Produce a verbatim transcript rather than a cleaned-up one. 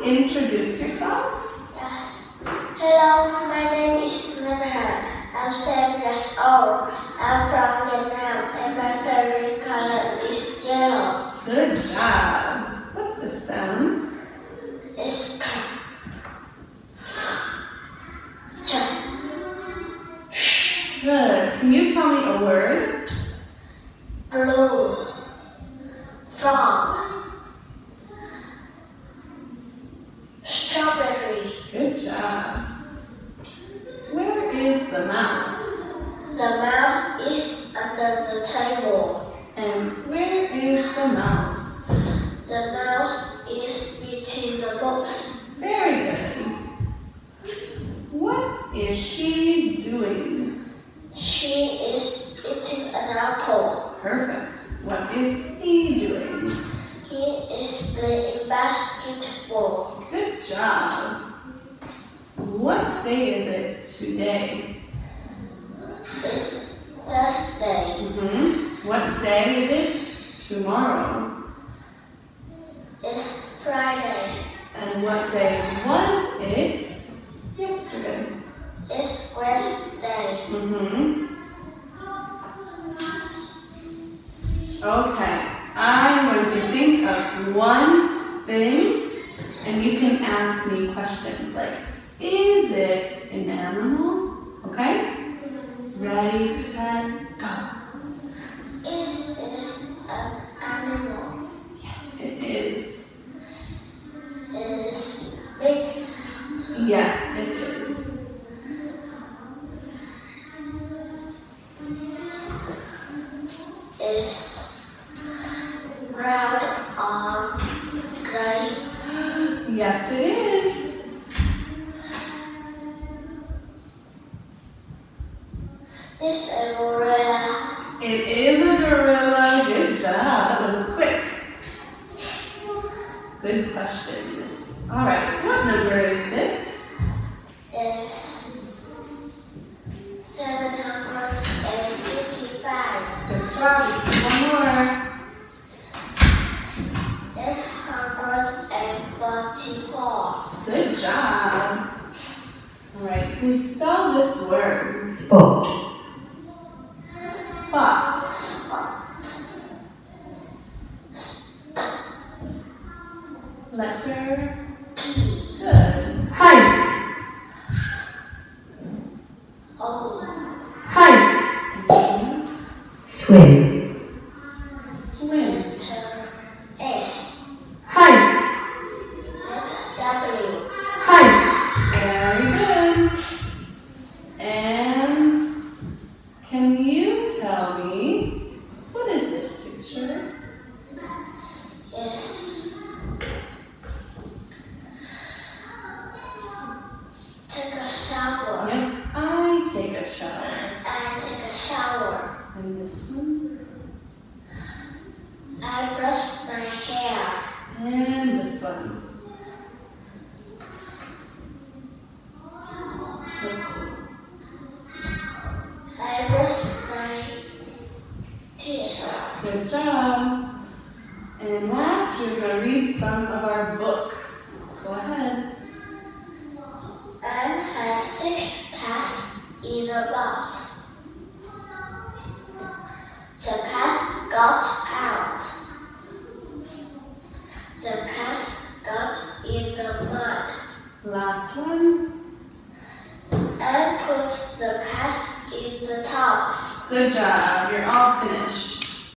introduce yourself? Yes. Hello, my name is Ngân. I'm seven years old. I'm from Vietnam and my favorite color is yellow. Good job. What's this sound? It's ch. Good. Can you tell me a word? Blue. Frog. Strawberry. Good job. Where is the mouse? The mouse is under the table. And where is the mouse? The mouse is between the books. Very good. What is she doing? She is eating an apple. Perfect. What is he doing? He is playing basketball. Good job. What day is it today? It's Thursday. Mm-hmm. What day is it tomorrow? It's Friday. And what day was it yesterday? It's Wednesday. Mm-hmm. Okay. I'm going to think of one thing, and you can ask me questions like, is it an animal? Okay? Ready, set, go. Is it an animal? Yes, it is. Is big? Yes, it is. Is brown or gray? Yes, it is. Is a gorilla? It is a gorilla. Good job. That was quick. Good questions. All right. What number is this? Is seven hundred fifty-five. Good job. Let's do one more. eight hundred forty-four. Good job. All right. Can we spell this word? Spot. Spot. Spot. Letter P. Good. Height. O. Height. Mhm. Swim. Swim. Letter S. Height. Letter W. Height. Very good. And can you tell me, what is this picture? Is take a shower. Yep. I take a shower. I take a shower. And this one. I brush my hair. And this one. Oops. I brush my teeth. Good job. And last, we're going to read some of our book. Go ahead. Anne has six cats in a box. The cats got out. The cats got in the mud. Last one. Anne put the cats in the tub. Good job. You're all finished.